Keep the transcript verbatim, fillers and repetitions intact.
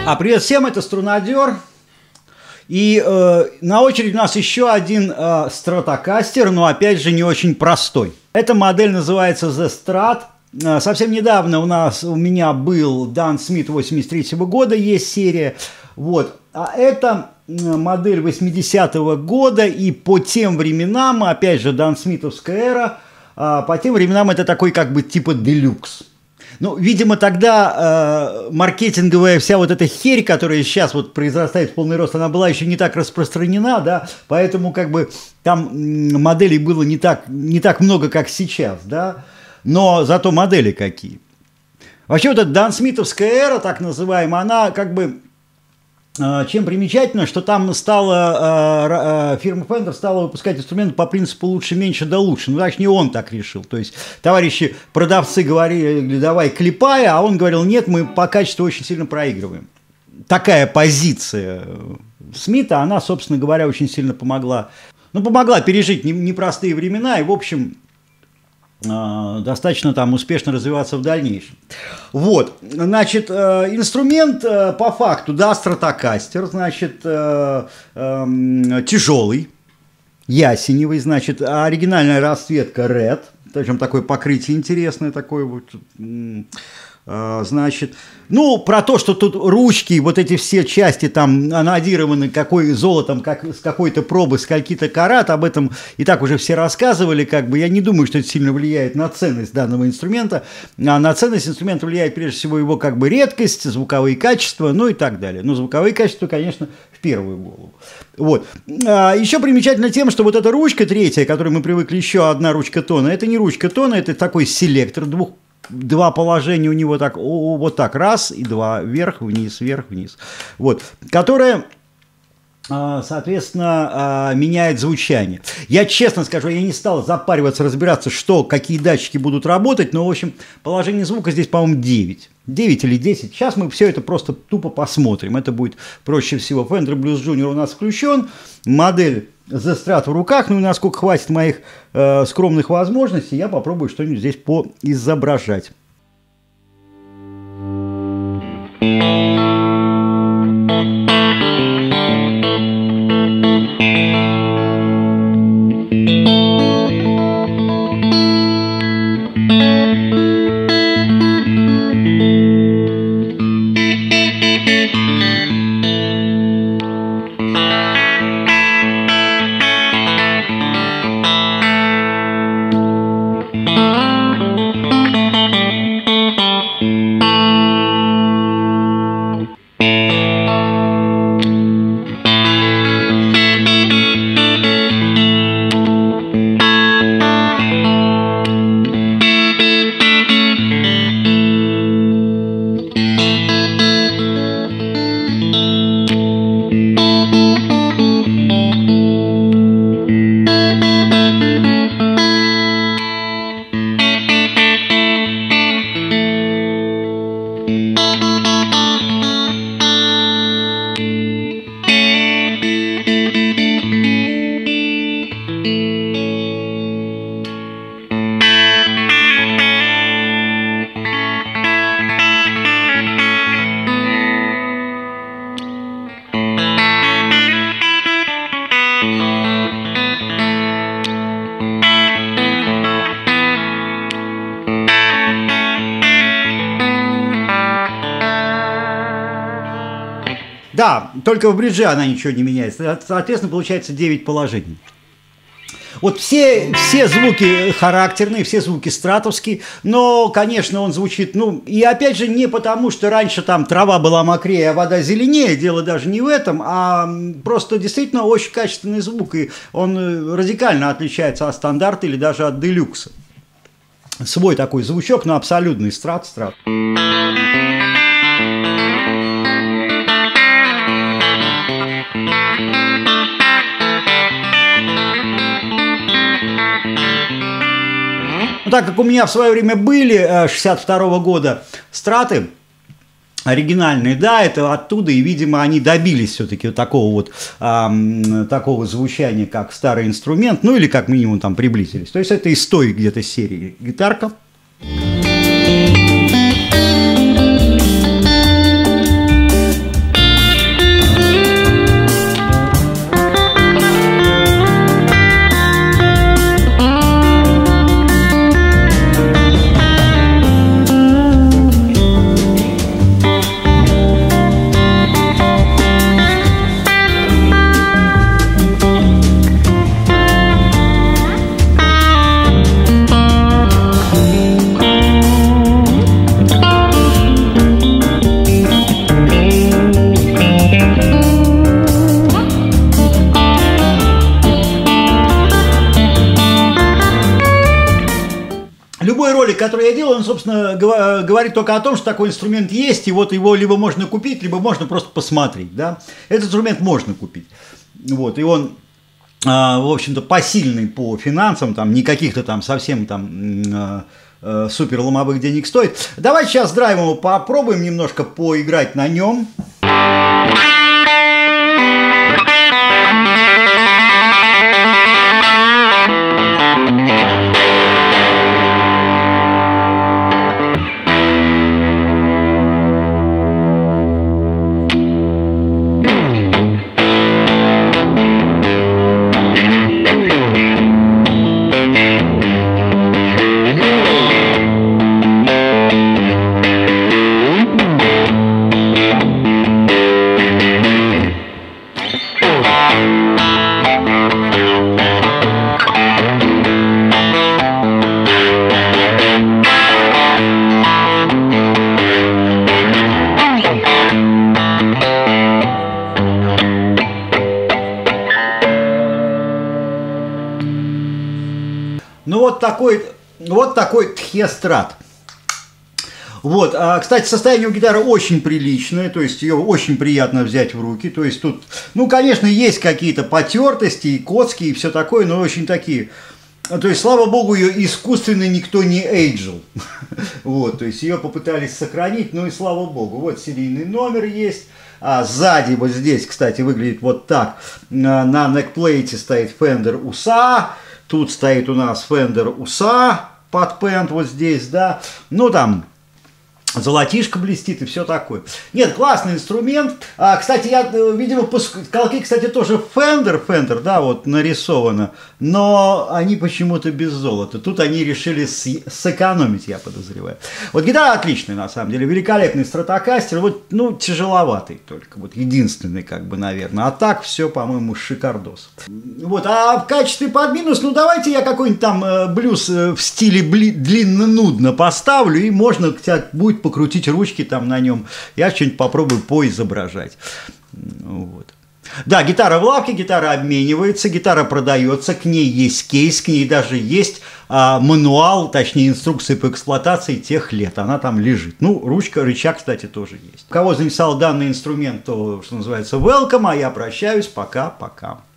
А привет всем, это Струнадер. И э, на очереди у нас еще один э, стратокастер, но опять же не очень простой. Эта модель называется The Strat. Э, совсем недавно у нас, у меня был Дан Смит восемьдесят третьего года, есть серия. Вот. А это модель восьмидесятого года, и по тем временам, опять же, Дан Смитовская эра, э, по тем временам это такой как бы типа делюкс. Ну, видимо, тогда э, маркетинговая вся вот эта херь, которая сейчас вот произрастает в полный рост, она была еще не так распространена, да, поэтому как бы там моделей было не так, не так много, как сейчас, да, но зато модели какие. Вообще вот эта Дан Смитовская эра, так называемая, она как бы, э, чем примечательно, что там стала, э, э, фирма Fender стала выпускать инструменты по принципу лучше, меньше, да лучше. Ну, значит, не он так решил. То есть товарищи продавцы говорили, давай клепай, а он говорил, нет, мы по качеству очень сильно проигрываем. Такая позиция Смита, она, собственно говоря, очень сильно помогла. Ну, помогла пережить непростые времена и, в общем, достаточно там успешно развиваться в дальнейшем. Вот, значит, инструмент по факту, да, стратокастер, значит, тяжелый, ясеневый, значит, оригинальная расцветка Red, причем такое покрытие интересное, такое вот, значит, ну, про то, что тут ручки, вот эти все части там анодированы какой, золотом, как, с какой-то пробы, с каких-то карат, об этом и так уже все рассказывали, как бы, я не думаю, что это сильно влияет на ценность данного инструмента, а на ценность инструмента влияет прежде всего его как бы редкость, звуковые качества, ну и так далее. Но звуковые качества, конечно, в первую голову. Вот. А еще примечательно тем, что вот эта ручка третья, к которой мы привыкли, еще одна ручка тона, это не ручка тона, это такой селектор двух. Два положения у него так, вот так, раз и два, вверх, вниз, вверх, вниз. Вот, которая, соответственно, меняет звучание. Я честно скажу, я не стал запариваться, разбираться, что, какие датчики будут работать, но, в общем, положение звука здесь, по-моему, девять. девять или десять. Сейчас мы все это просто тупо посмотрим. Это будет проще всего. Fender Blues Junior у нас включен. Модель The Strat в руках. Ну и насколько хватит моих э, скромных возможностей, я попробую что-нибудь здесь поизображать. Да, только в бридже она ничего не меняется. Соответственно, получается девять положений. Вот все, все звуки характерные, все звуки стратовские, но, конечно, он звучит, ну, и опять же не потому, что раньше там трава была мокрее, а вода зеленее, дело даже не в этом, а просто действительно очень качественный звук, и он радикально отличается от стандарта или даже от делюкса. Свой такой звучок, но абсолютный страт-страт. Ну, так как у меня в свое время были шестьдесят второго года страты оригинальные, да, это оттуда, и, видимо, они добились все-таки вот такого вот э, такого звучания, как старый инструмент, ну или как минимум там приблизились. То есть это из той где-то серии гитарка. который я делаю, он, собственно, говорит только о том, что такой инструмент есть, и вот его либо можно купить, либо можно просто посмотреть, да. Этот инструмент можно купить, вот, и он, в общем-то, посильный по финансам, там, не каких-то там совсем там супер ломовых денег стоит. Давайте сейчас с драйвом его попробуем немножко поиграть на нем. Ну вот такой, вот такой Тхе-Страт. Вот, а, кстати, состояние у гитары очень приличное, то есть ее очень приятно взять в руки. То есть тут, ну, конечно, есть какие-то потертости и коцки и все такое, но очень такие. То есть, слава богу, ее искусственно никто не эйджил. Вот, то есть ее попытались сохранить, ну и слава богу. Вот серийный номер есть. А сзади вот здесь, кстати, выглядит вот так. На некплейте стоит Fender ю эс эй. Тут стоит у нас Fender ю эс эй под пент вот здесь, да. Ну там золотишко блестит и все такое. Нет, классный инструмент. А, кстати, я, видимо, по колки, кстати, тоже Fender, Fender, да, вот нарисовано. Но они почему-то без золота. Тут они решили сэкономить, я подозреваю. Вот гитара отличная, на самом деле. Великолепный стратокастер. Вот, ну, тяжеловатый только. Вот единственный, как бы, наверное. А так все, по-моему, шикардос. Вот, а в качестве под минус, ну, давайте я какой-нибудь там э, блюз э, в стиле длинно-нудно поставлю. И можно, хотя будет покрутить ручки там на нем. Я что-нибудь попробую поизображать. Вот. Да, гитара в лавке, гитара обменивается, гитара продается, к ней есть кейс, к ней даже есть а, мануал, точнее инструкция по эксплуатации тех лет. Она там лежит. Ну, ручка, рычаг, кстати, тоже есть. У кого заинтересовал данный инструмент, то, что называется, welcome, а я прощаюсь. Пока-пока.